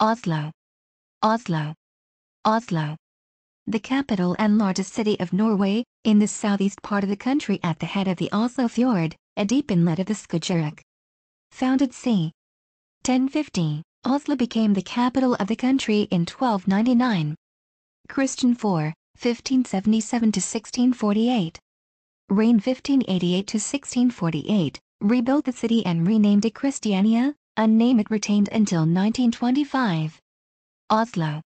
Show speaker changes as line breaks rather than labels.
Oslo. Oslo. Oslo. The capital and largest city of Norway, in the southeast part of the country at the head of the Oslo fjord, a deep inlet of the Skagerrak. Founded c. 1050, Oslo became the capital of the country in 1299. Christian IV, 1577–1648. Reign 1588–1648, rebuilt the city and renamed it Christiania, a name it retained until 1925. Oslo.